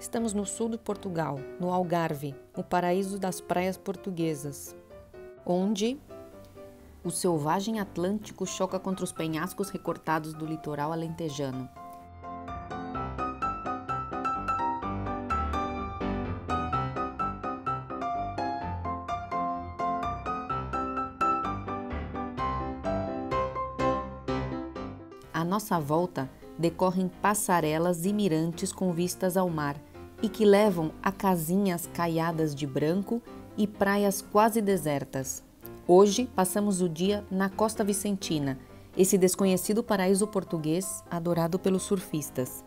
Estamos no sul de Portugal, no Algarve, o paraíso das praias portuguesas, onde o selvagem Atlântico choca contra os penhascos recortados do litoral alentejano. À nossa volta, decorrem passarelas e mirantes com vistas ao mar e que levam a casinhas caiadas de branco e praias quase desertas. Hoje, passamos o dia na Costa Vicentina, esse desconhecido paraíso português adorado pelos surfistas.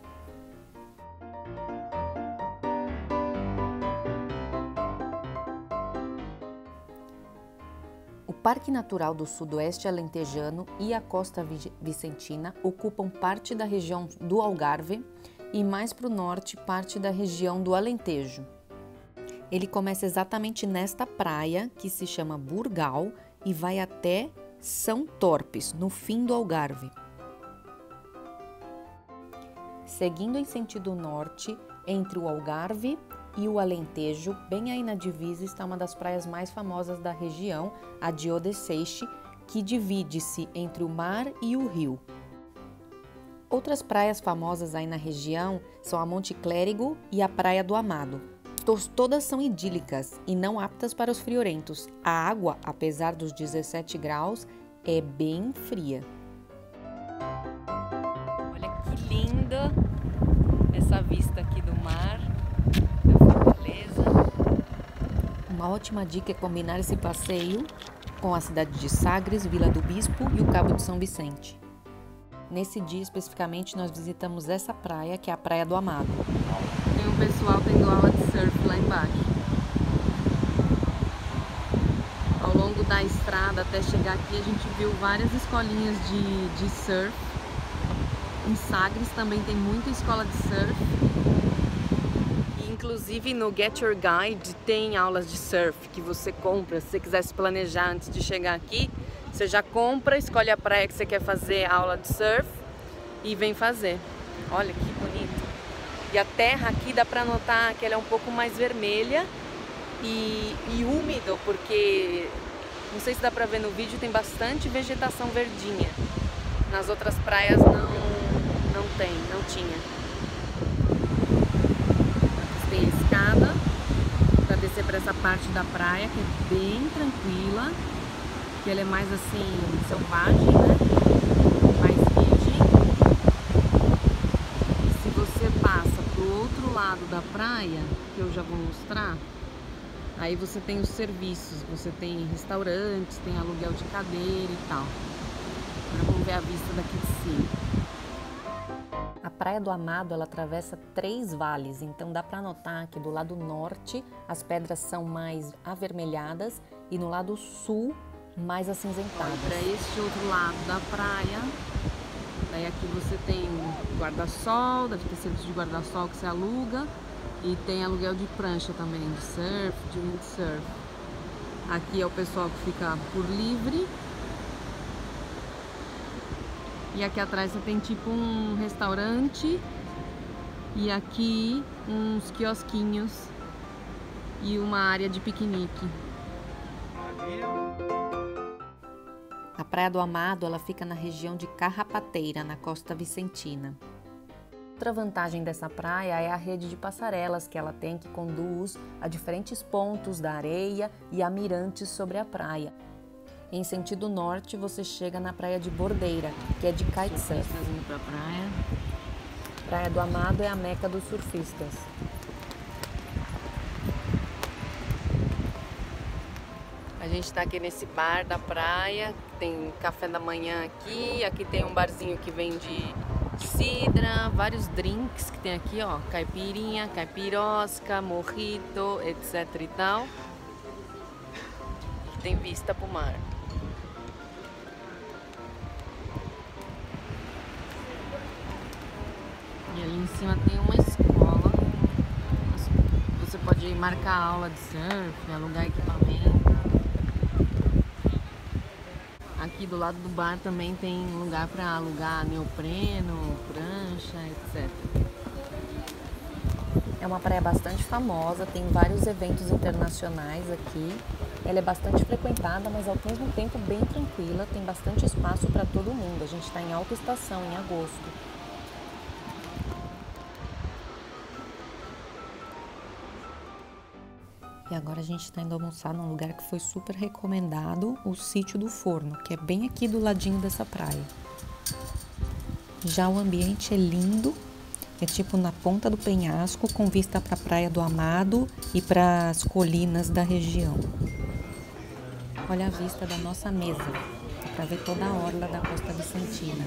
O Parque Natural do Sudoeste Alentejano e a Costa Vicentina ocupam parte da região do Algarve e mais para o norte parte da região do Alentejo. Ele começa exatamente nesta praia, que se chama Burgal, e vai até São Torpes, no fim do Algarve. Seguindo em sentido norte, entre o Algarve e o Alentejo, bem aí na divisa, está uma das praias mais famosas da região, a de Odeceixe, que divide-se entre o mar e o rio. Outras praias famosas aí na região são a Monte Clérigo e a Praia do Amado. Todas são idílicas e não aptas para os friorentos. A água, apesar dos 17 graus, é bem fria. Olha que linda essa vista aqui do mar, da fortaleza. Uma ótima dica é combinar esse passeio com a cidade de Sagres, Vila do Bispo e o Cabo de São Vicente. Nesse dia, especificamente, nós visitamos essa praia, que é a Praia do Amado. Tem um pessoal tendo aula de surf lá embaixo. Ao longo da estrada até chegar aqui, a gente viu várias escolinhas de surf. Em Sagres também tem muita escola de surf. E, inclusive no Get Your Guide tem aulas de surf que você compra. Se você quiser se planejar antes de chegar aqui, você já compra, escolhe a praia que você quer fazer a aula de surf e vem fazer. Olha que bonito. E a terra aqui dá para notar que ela é um pouco mais vermelha e úmido, porque, não sei se dá para ver no vídeo, tem bastante vegetação verdinha. Nas outras praias não tinha. Aqui tem a escada para descer para essa parte da praia, que é bem tranquila. Que ela é mais assim, selvagem, né? Mais virgem. E se você passa pro outro lado da praia, que eu já vou mostrar, aí você tem os serviços, você tem restaurantes, tem aluguel de cadeira e tal. Agora vamos ver a vista daqui de cima. A Praia do Amado, ela atravessa 3 vales, então dá para notar que do lado norte as pedras são mais avermelhadas e no lado sul mais acinzentadas. Para este outro lado da praia, daí aqui você tem guarda-sol, deve ter serviço de guarda-sol que você aluga, e tem aluguel de prancha também, de surf, de windsurf. Aqui é o pessoal que fica por livre. E aqui atrás você tem tipo um restaurante, e aqui uns quiosquinhos e uma área de piquenique. A Praia do Amado, ela fica na região de Carrapateira, na Costa Vicentina. Outra vantagem dessa praia é a rede de passarelas que ela tem, que conduz a diferentes pontos da areia e a mirantes sobre a praia. Em sentido norte, você chega na Praia de Bordeira, que é de kitesurf. Praia do Amado é a meca dos surfistas. A gente tá aqui nesse bar da praia, tem café da manhã aqui tem um barzinho que vende cidra, vários drinks que tem aqui, ó, caipirinha, caipirosca, mojito, etc e tal. E tem vista pro mar. E ali em cima tem uma escola, você pode marcar aula de surf, alugar equipamento. Aqui do lado do bar também tem lugar para alugar neopreno, prancha, etc. É uma praia bastante famosa, tem vários eventos internacionais aqui. Ela é bastante frequentada, mas ao mesmo tempo bem tranquila, tem bastante espaço para todo mundo. A gente está em alta estação, em agosto. E agora a gente está indo almoçar num lugar que foi super recomendado, o Sítio do Forno, que é bem aqui do ladinho dessa praia. Já o ambiente é lindo, é tipo na ponta do penhasco, com vista para a Praia do Amado e para as colinas da região. Olha a vista da nossa mesa, dá para ver toda a orla da Costa Vicentina.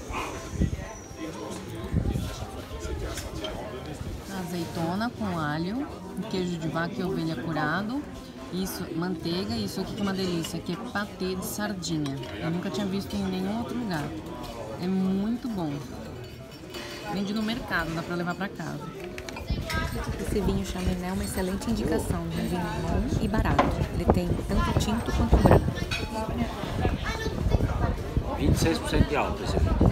Azeitona com alho, queijo de vaca e ovelha curado, isso, manteiga, isso aqui que é uma delícia, que é patê de sardinha. Eu nunca tinha visto em nenhum outro lugar. É muito bom. Vende no mercado, dá pra levar pra casa. Esse vinho Chaminé é uma excelente indicação de um vinho bom e barato. Ele tem tanto tinto quanto branco. 26% de álcool esse vinho.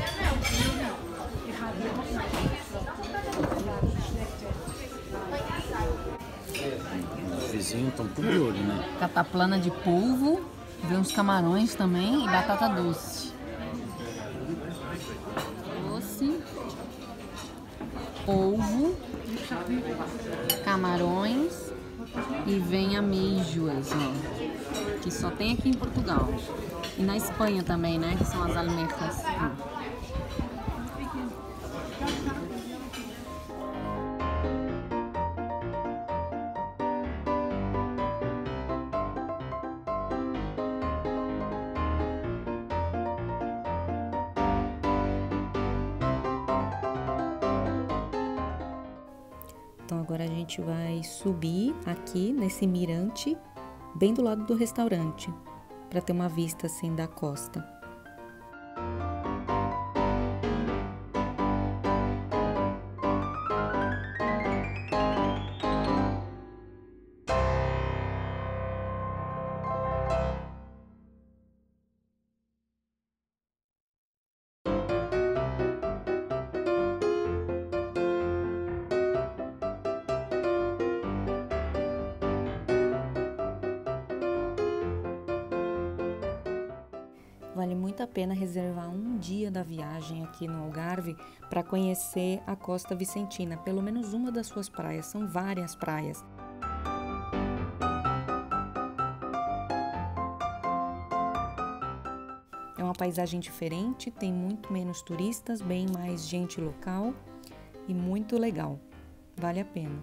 Os vizinhos estão tudo de olho, né? Cataplana de polvo, vê uns camarões também e batata doce. Polvo, camarões e vem amêijoas, ó, que só tem aqui em Portugal. E na Espanha também, né, que são as almejas. Então agora a gente vai subir aqui nesse mirante, bem do lado do restaurante, para ter uma vista assim da costa. Vale muito a pena reservar um dia da viagem aqui no Algarve para conhecer a Costa Vicentina, pelo menos uma das suas praias, são várias praias. É uma paisagem diferente, tem muito menos turistas, bem mais gente local e muito legal, vale a pena.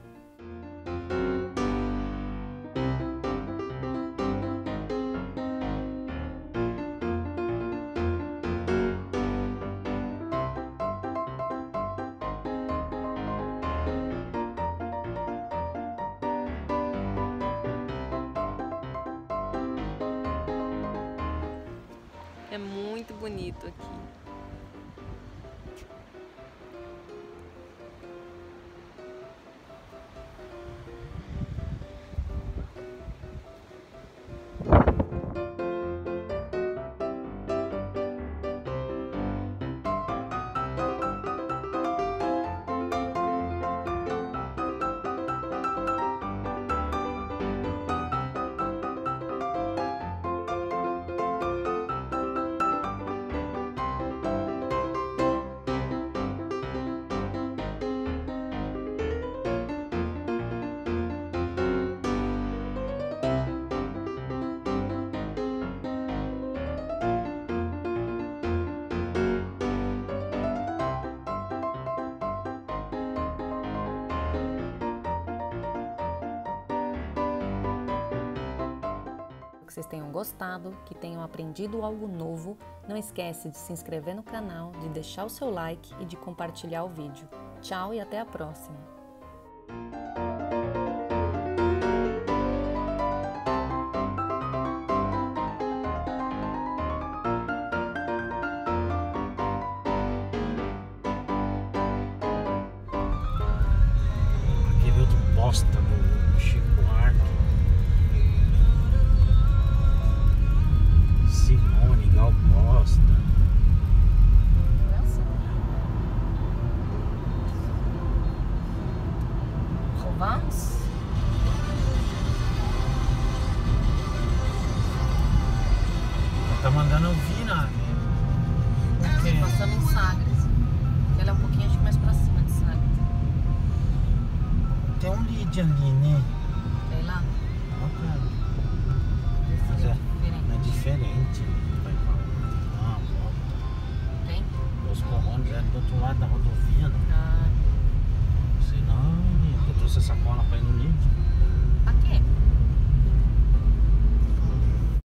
É muito bonito aqui. Que vocês tenham gostado, que tenham aprendido algo novo. Não esquece de se inscrever no canal, de deixar o seu like e de compartilhar o vídeo. Tchau e até a próxima! Aquele outro bosta do Chico Buarque. Simone, Gal Costa. não vi nada. Você passando em Sagres. Ela é um pouquinho, acho que mais pra cima de Sagres. Tem um lead ali, né? Sei lá. Bacana. Desse Mas é diferente. diferente. Ah, Tem? os corrones é do outro lado da rodovia, né? Ah. Senão, eu trouxe essa sacola pra ir no lead. Pra quê?